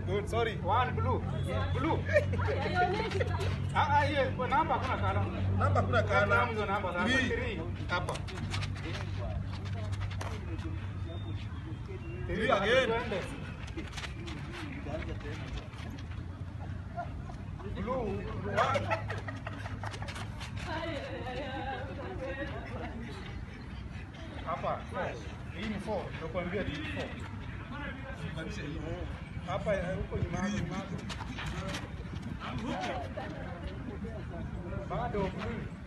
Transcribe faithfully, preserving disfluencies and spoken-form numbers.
Good, sorry. One blue. Blue. Ah ah hiyo kwa namba kuna kala. Namba kuna kala. Hizo namba za three hapa. Three again. Blue. One. Hapa. Hii ni four. Nakwambia ni four. Hapa huko nyuma nyuma. Bado blue.